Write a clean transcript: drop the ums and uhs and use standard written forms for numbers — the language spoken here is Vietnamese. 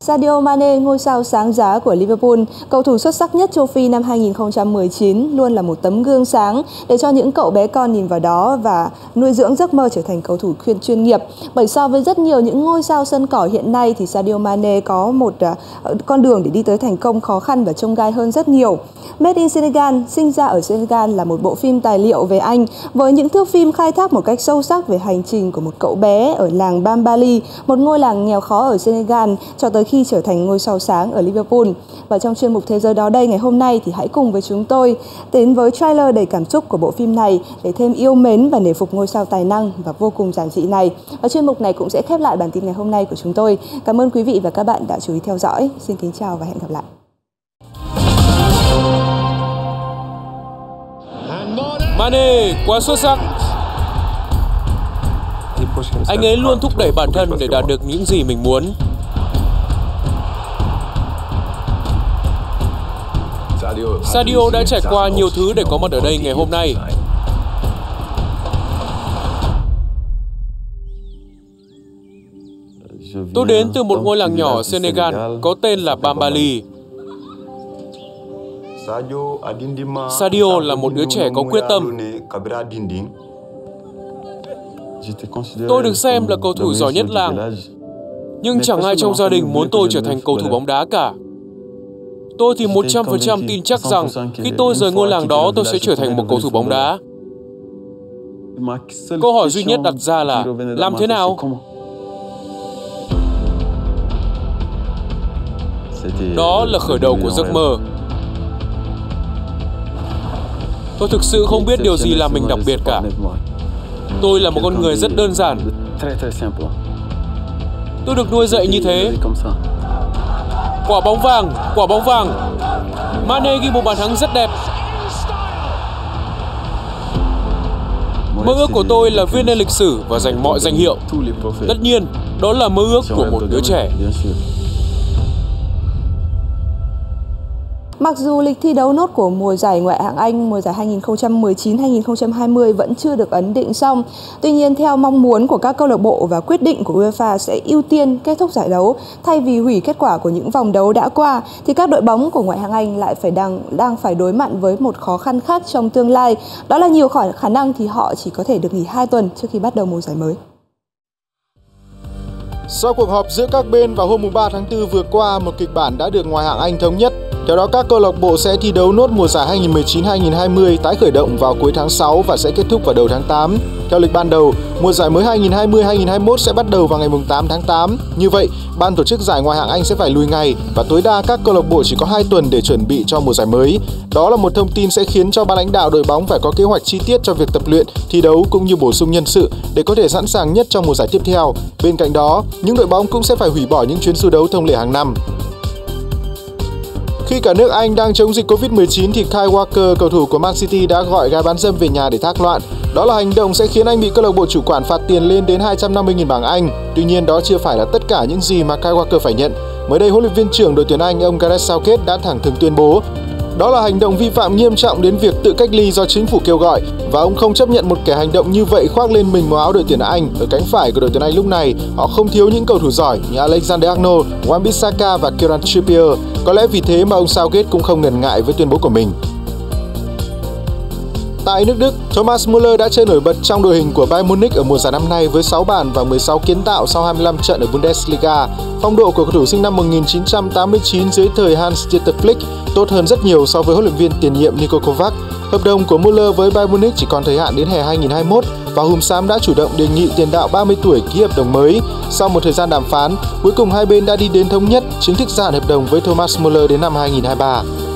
Sadio Mane, ngôi sao sáng giá của Liverpool, cầu thủ xuất sắc nhất châu Phi năm 2019, luôn là một tấm gương sáng để cho những cậu bé con nhìn vào đó và nuôi dưỡng giấc mơ trở thành cầu thủ chuyên nghiệp. Bởi so với rất nhiều những ngôi sao sân cỏ hiện nay thì Sadio Mane có một con đường để đi tới thành công khó khăn và chông gai hơn rất nhiều. Made in Senegal, sinh ra ở Senegal là một bộ phim tài liệu về Anh với những thước phim khai thác một cách sâu sắc về hành trình của một cậu bé ở làng Bambali, một ngôi làng nghèo khó ở Senegal, cho tới khi trở thành ngôi sao sáng ở Liverpool. Và trong chuyên mục Thế giới đó đây ngày hôm nay thì hãy cùng với chúng tôi đến với trailer đầy cảm xúc của bộ phim này để thêm yêu mến và nể phục ngôi sao tài năng và vô cùng giản dị này. Và chuyên mục này cũng sẽ khép lại bản tin ngày hôm nay của chúng tôi. Cảm ơn quý vị và các bạn đã chú ý theo dõi. Xin kính chào và hẹn gặp lại. Mane quá xuất sắc. Anh ấy luôn thúc đẩy bản thân để đạt được những gì mình muốn. Sadio đã trải qua nhiều thứ để có mặt ở đây ngày hôm nay. Tôi đến từ một ngôi làng nhỏ ở Senegal có tên là Bambali. Sadio là một đứa trẻ có quyết tâm. Tôi được xem là cầu thủ giỏi nhất làng, nhưng chẳng ai trong gia đình muốn tôi trở thành cầu thủ bóng đá cả. Tôi thì 100% tin chắc rằng khi tôi rời ngôi làng đó tôi sẽ trở thành một cầu thủ bóng đá. Câu hỏi duy nhất đặt ra là làm thế nào? Đó là khởi đầu của giấc mơ. Tôi thực sự không biết điều gì làm mình đặc biệt cả. Tôi là một con người rất đơn giản. Tôi được nuôi dạy như thế. Quả bóng vàng, quả bóng vàng. Mane ghi một bàn thắng rất đẹp. Mơ ước của tôi là viết nên lịch sử và giành mọi danh hiệu. Tất nhiên, đó là mơ ước của một đứa trẻ. Mặc dù lịch thi đấu nốt của mùa giải Ngoại hạng Anh mùa giải 2019-2020 vẫn chưa được ấn định xong, tuy nhiên theo mong muốn của các câu lạc bộ và quyết định của UEFA sẽ ưu tiên kết thúc giải đấu thay vì hủy kết quả của những vòng đấu đã qua, thì các đội bóng của Ngoại hạng Anh lại đang phải đối mặt với một khó khăn khác trong tương lai, đó là nhiều khả năng thì họ chỉ có thể được nghỉ 2 tuần trước khi bắt đầu mùa giải mới. Sau cuộc họp giữa các bên vào hôm 3 tháng 4 vừa qua, một kịch bản đã được Ngoại hạng Anh thống nhất. Theo đó, các câu lạc bộ sẽ thi đấu nốt mùa giải 2019-2020 tái khởi động vào cuối tháng 6 và sẽ kết thúc vào đầu tháng 8. Theo lịch ban đầu, mùa giải mới 2020-2021 sẽ bắt đầu vào ngày 8 tháng 8. Như vậy, ban tổ chức giải Ngoại hạng Anh sẽ phải lùi ngày và tối đa các câu lạc bộ chỉ có 2 tuần để chuẩn bị cho mùa giải mới. Đó là một thông tin sẽ khiến cho ban lãnh đạo đội bóng phải có kế hoạch chi tiết cho việc tập luyện, thi đấu cũng như bổ sung nhân sự để có thể sẵn sàng nhất trong mùa giải tiếp theo. Bên cạnh đó, những đội bóng cũng sẽ phải hủy bỏ những chuyến du đấu thông lệ hàng năm. Khi cả nước Anh đang chống dịch Covid-19 thì Kyle Walker, cầu thủ của Man City đã gọi gái bán dâm về nhà để thác loạn. Đó là hành động sẽ khiến anh bị câu lạc bộ chủ quản phạt tiền lên đến 250.000 bảng Anh. Tuy nhiên đó chưa phải là tất cả những gì mà Kyle Walker phải nhận. Mới đây, huấn luyện viên trưởng đội tuyển Anh ông Gareth Southgate đã thẳng thừng tuyên bố đó là hành động vi phạm nghiêm trọng đến việc tự cách ly do chính phủ kêu gọi, và ông không chấp nhận một kẻ hành động như vậy khoác lên mình màu áo đội tuyển Anh. Ở cánh phải của đội tuyển Anh lúc này, họ không thiếu những cầu thủ giỏi như Alexander-Arnold, Wan-Bissaka và Kieran Trippier. Có lẽ vì thế mà ông Southgate cũng không ngần ngại với tuyên bố của mình. Tại nước Đức, Thomas Müller đã chơi nổi bật trong đội hình của Bayern Munich ở mùa giải năm nay với 6 bàn và 16 kiến tạo sau 25 trận ở Bundesliga. Phong độ của cầu thủ sinh năm 1989 dưới thời Hans-Dieter Flick tốt hơn rất nhiều so với huấn luyện viên tiền nhiệm Niko Kovac. Hợp đồng của Müller với Bayern Munich chỉ còn thời hạn đến hè 2021 và Hùm Xám đã chủ động đề nghị tiền đạo 30 tuổi ký hợp đồng mới. Sau một thời gian đàm phán, cuối cùng hai bên đã đi đến thống nhất chính thức gia hạn hợp đồng với Thomas Müller đến năm 2023.